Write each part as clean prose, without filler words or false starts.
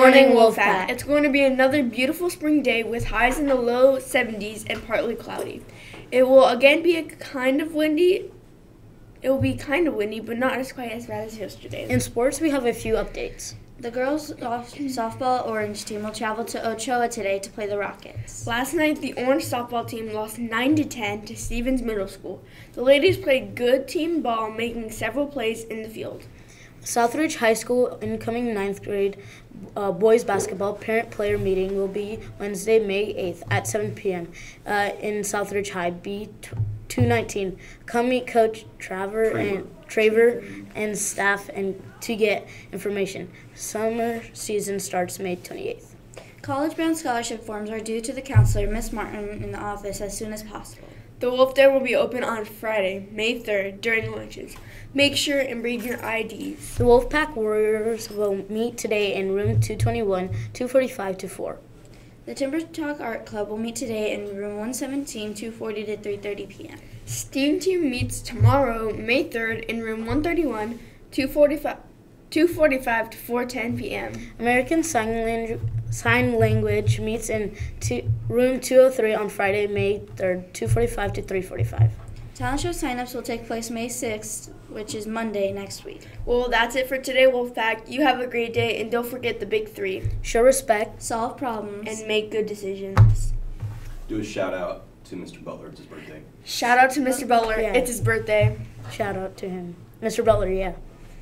morning, Wolfpack. It's going to be another beautiful spring day with highs in the low 70s and partly cloudy. It will again be kind of windy. It will be kind of windy, but not as quite as bad as yesterday. In sports, we have a few updates. The girls' softball Orange team will travel to Ochoa today to play the Rockets. Last night, the Orange softball team lost 9-10 to Stevens Middle School. The ladies played good team ball, making several plays in the field. Southridge High School incoming 9th grade boys basketball parent-player meeting will be Wednesday, May 8th at 7 p.m. In Southridge High B219. Come meet Coach Traver and staff and to get information. Summer season starts May 28th. College-bound scholarship forms are due to the counselor, Miss Martin, in the office as soon as possible. The Wolf Dare will be open on Friday, May 3rd, during lunches. Make sure and bring your IDs. The Wolfpack Warriors will meet today in room 221, 245 to 4. The Timber Talk Art Club will meet today in room 117, 240 to 3:30 p.m. STEAM Team meets tomorrow, May 3rd, in room 131, 245 to 4:10 p.m. American Sign Language meets in room 203 on Friday, May 3rd, 2:45 to 3:45. Talent show signups will take place May 6th, which is Monday next week. Well, that's it for today, Wolfpack. You have a great day, and don't forget the big three. Show respect, solve problems, and make good decisions. Do a shout out to Mr. Butler. It's his birthday. Shout out to Mr. Butler. Yeah. It's his birthday. Shout out to him. Mr. Butler, yeah.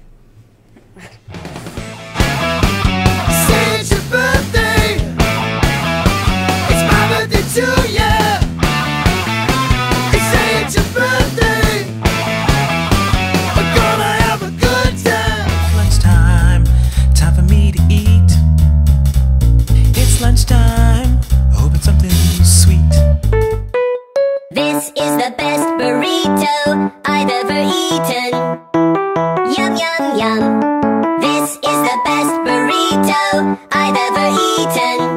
Say it's your birthday. It's my birthday too, yeah. Say it's your birthday. We're gonna have a good time. Lunchtime, time for me to eat. It's lunchtime, hope it's something sweet. This is the best burrito I've ever eaten. Yum, yum, yum. This is the best burrito I've ever eaten.